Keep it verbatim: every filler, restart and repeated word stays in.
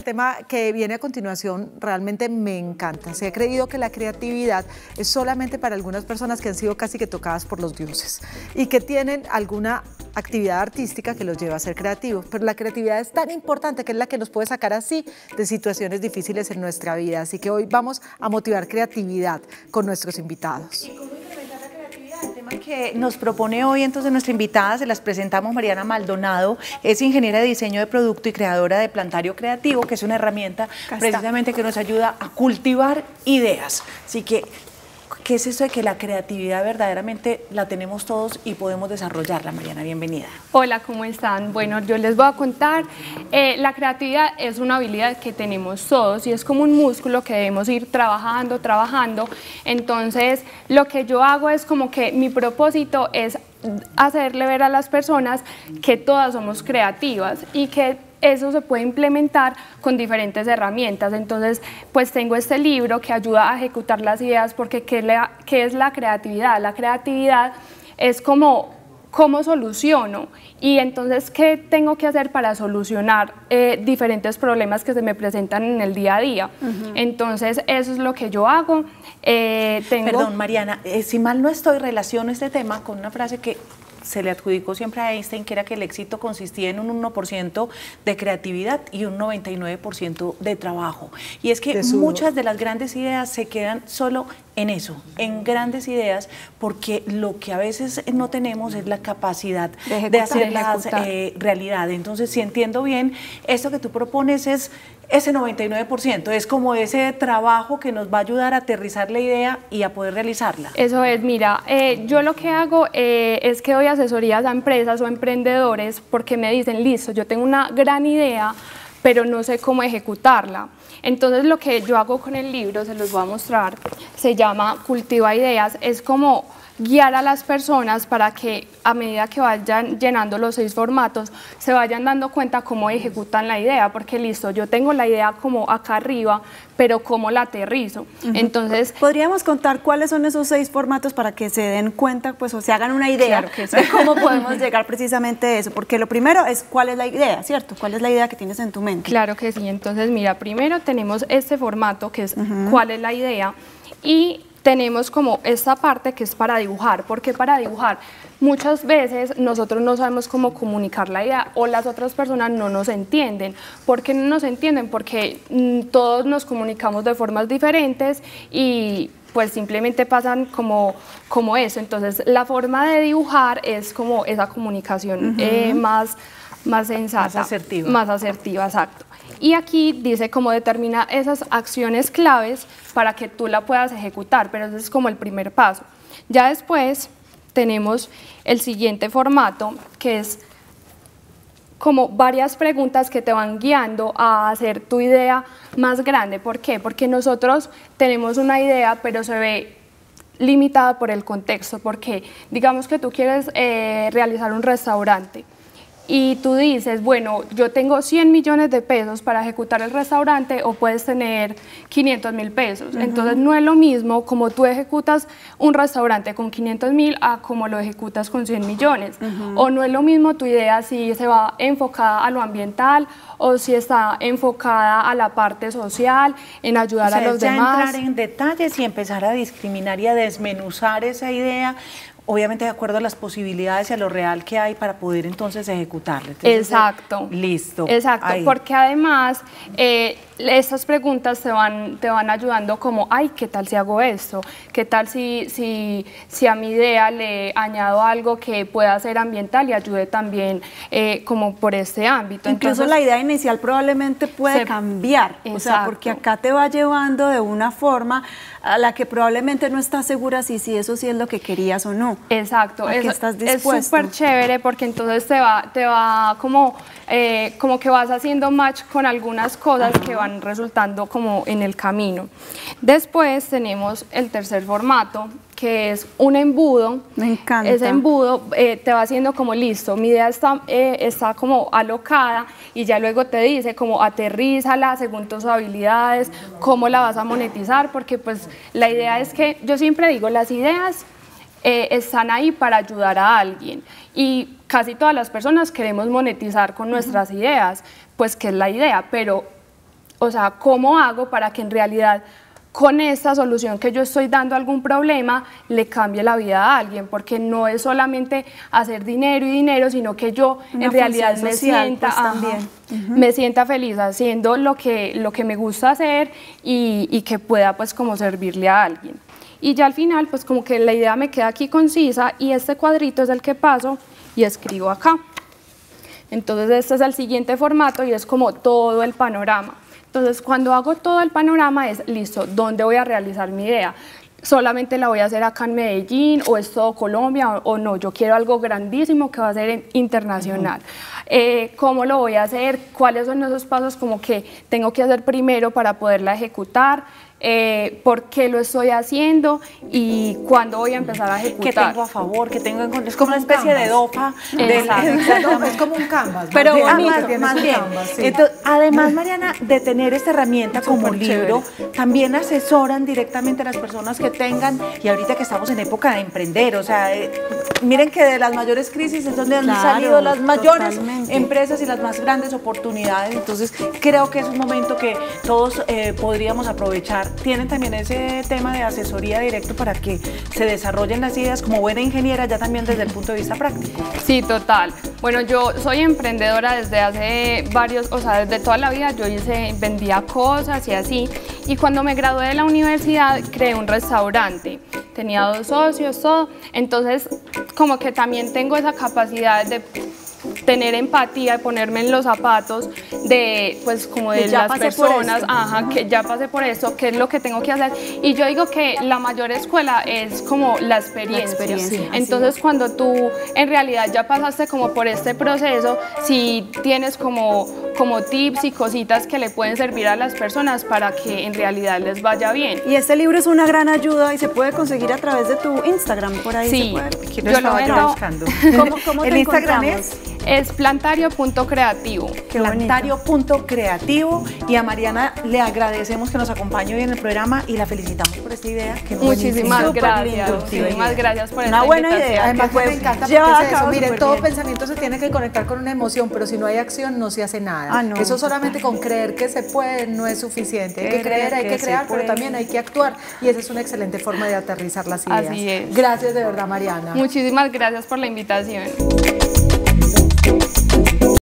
el tema que viene a continuación realmente me encanta. Se ha creído que la creatividad es solamente para algunas personas que han sido casi que tocadas por los dioses y que tienen alguna actividad artística que los lleva a ser creativos. Pero la creatividad es tan importante que es la que nos puede sacar así de situaciones difíciles en nuestra vida. Así que hoy vamos a motivar creatividad con nuestros invitados. El tema que nos propone hoy entonces nuestra invitada, se las presentamos. Mariana Maldonado es ingeniera de diseño de producto y creadora de Plantario Creativo, que es una herramienta precisamente que nos ayuda a cultivar ideas. Así que, ¿qué es eso de que la creatividad verdaderamente la tenemos todos y podemos desarrollarla? Mariana, bienvenida. Hola, ¿cómo están? Bueno, yo les voy a contar, eh, la creatividad es una habilidad que tenemos todos y es como un músculo que debemos ir trabajando, trabajando. Entonces, lo que yo hago es como que mi propósito es hacerle ver a las personas que todas somos creativas y que eso se puede implementar con diferentes herramientas. Entonces, pues tengo este libro que ayuda a ejecutar las ideas, porque ¿qué, le, qué es la creatividad? La creatividad es como cómo soluciono y entonces qué tengo que hacer para solucionar eh, diferentes problemas que se me presentan en el día a día. Uh-huh. Entonces, eso es lo que yo hago. Eh, tengo... Perdón, Mariana, eh, si mal no estoy, relaciono este tema con una frase que se le adjudicó siempre a Einstein, que era que el éxito consistía en un uno por ciento de creatividad y un noventa y nueve por ciento de trabajo. Y es que muchas de las grandes ideas se quedan solo en eso, en grandes ideas, porque lo que a veces no tenemos es la capacidad de, ejecutar, de hacerlas eh, realidad. Entonces, si entiendo bien, esto que tú propones es ese noventa y nueve por ciento, es como ese trabajo que nos va a ayudar a aterrizar la idea y a poder realizarla. Eso es, mira, eh, yo lo que hago eh, es que doy asesorías a empresas o emprendedores porque me dicen, listo, yo tengo una gran idea, pero no sé cómo ejecutarla. Entonces, lo que yo hago con el libro, se los voy a mostrar, se llama Cultiva Ideas, es como guiar a las personas para que a medida que vayan llenando los seis formatos se vayan dando cuenta cómo ejecutan la idea, porque listo, yo tengo la idea como acá arriba, pero cómo la aterrizo. Uh-huh. Entonces, ¿podríamos contar cuáles son esos seis formatos para que se den cuenta, pues, o se hagan una idea claro que sí. de cómo podemos llegar precisamente a eso? Porque lo primero es cuál es la idea, ¿cierto? ¿Cuál es la idea que tienes en tu mente? Claro que sí. Entonces, mira, primero tenemos este formato que es uh-huh. cuál es la idea, y tenemos como esta parte que es para dibujar. ¿Por qué para dibujar? Muchas veces nosotros no sabemos cómo comunicar la idea o las otras personas no nos entienden. ¿Por qué no nos entienden? Porque mmm, todos nos comunicamos de formas diferentes y pues simplemente pasan como, como eso. Entonces, la forma de dibujar es como esa comunicación uh-huh. eh, más, más sensata. Más asertiva. Más asertiva, exacto. Y aquí dice cómo determina esas acciones claves para que tú la puedas ejecutar, pero ese es como el primer paso. Ya después tenemos el siguiente formato, que es como varias preguntas que te van guiando a hacer tu idea más grande. ¿Por qué? Porque nosotros tenemos una idea, pero se ve limitada por el contexto, porque digamos que tú quieres eh, realizar un restaurante, y tú dices, bueno, yo tengo cien millones de pesos para ejecutar el restaurante, o puedes tener quinientos mil pesos. Uh-huh. Entonces, no es lo mismo como tú ejecutas un restaurante con quinientos mil a como lo ejecutas con cien millones. Uh-huh. O no es lo mismo tu idea si se va enfocada a lo ambiental o si está enfocada a la parte social, en ayudar o sea, a los ya demás. Entrar en detalles y empezar a discriminar y a desmenuzar esa idea, obviamente de acuerdo a las posibilidades y a lo real que hay para poder entonces ejecutarlo. Entonces, exacto. Eh, listo. Exacto, ahí. Porque además eh, estas preguntas te van, te van ayudando como, ay, ¿qué tal si hago esto? ¿Qué tal si, si, si a mi idea le añado algo que pueda ser ambiental y ayude también eh, como por este ámbito? Incluso entonces, la idea inicial probablemente puede se, cambiar, exacto. O sea, porque acá te va llevando de una forma a la que probablemente no estás segura si, si eso sí es lo que querías o no. Exacto, es, estás dispuesto. Es súper chévere porque entonces te va, te va como, eh, como que vas haciendo match con algunas cosas uh-huh. que van resultando como en el camino. Después tenemos el tercer formato, que es un embudo. Me encanta. Ese embudo eh, te va haciendo como listo, mi idea está, eh, está como alocada y ya luego te dice como aterrízala según tus habilidades, cómo la vas a monetizar, porque pues la idea es que, yo siempre digo, las ideas eh, están ahí para ayudar a alguien y casi todas las personas queremos monetizar con nuestras uh-huh. ideas, pues que es la idea, pero o sea, cómo hago para que en realidad con esta solución que yo estoy dando a algún problema, le cambie la vida a alguien, porque no es solamente hacer dinero y dinero, sino que yo Una en realidad me social, sienta, pues, ajá, también. Uh-huh. me sienta feliz haciendo lo que, lo que me gusta hacer y, y que pueda pues como servirle a alguien. Y ya al final pues como que la idea me queda aquí concisa y este cuadrito es el que paso y escribo acá. Entonces este es el siguiente formato y es como todo el panorama. Entonces, cuando hago todo el panorama es, listo, ¿dónde voy a realizar mi idea? ¿Solamente la voy a hacer acá en Medellín o es todo Colombia o, o no? Yo quiero algo grandísimo que va a ser en, internacional. Uh-huh. eh, ¿Cómo lo voy a hacer? ¿Cuáles son esos pasos como que tengo que hacer primero para poderla ejecutar? Eh, ¿Por qué lo estoy haciendo? ¿Y cuándo voy a empezar a ejecutar? ¿Qué tengo a favor? ¿Qué tengo en contra? Es como una especie de dopa. De la, es como un canvas. Pero bonito, más, más bien. Canvas, sí. Entonces, además, Mariana, de tener esta herramienta como libro, chévere. También asesoran directamente a las personas que tengan, y ahorita que estamos en época de emprender, o sea, eh, miren que de las mayores crisis es donde han claro, salido las mayores totalmente. Empresas y las más grandes oportunidades. Entonces, creo que es un momento que todos eh, podríamos aprovechar. Tienen también ese tema de asesoría directo para que se desarrollen las ideas como buena ingeniera ya también desde el punto de vista práctico. Sí, total. Bueno, yo soy emprendedora desde hace varios, o sea, desde toda la vida yo hice, vendía cosas y así. Y cuando me gradué de la universidad creé un restaurante. Tenía dos socios, todo. Entonces, como que también tengo esa capacidad de tener empatía, ponerme en los zapatos de, pues, como de las personas, ajá, que ya pasé por eso, qué es lo que tengo que hacer. Y yo digo que la mayor escuela es como la experiencia. La experiencia. Entonces, cuando tú en realidad ya pasaste como por este proceso, si tienes como, como tips y cositas que le pueden servir a las personas para que en realidad les vaya bien. Y este libro es una gran ayuda y se puede conseguir a través de tu Instagram, por ahí. Sí, se puede. Yo lo vendo buscando. ¿Cómo, cómo el Instagram es? Es plantario punto creativo. plantario punto creativo. Y a Mariana le agradecemos que nos acompañe hoy en el programa y la felicitamos por esta idea. Que muchísimas gracias. Muchísimas gracias por esta Una buena idea. Además, que me encanta porque es eso. Miren, todo bien. Pensamiento se tiene que conectar con una emoción, pero si no hay acción no se hace nada. Ah, no, eso solamente con creer que se puede no es suficiente. Hay que creer, hay que, que crear, pero también hay que actuar. Y esa es una excelente forma de aterrizar las ideas. Así es. Gracias de verdad, Mariana. Muchísimas gracias por la invitación.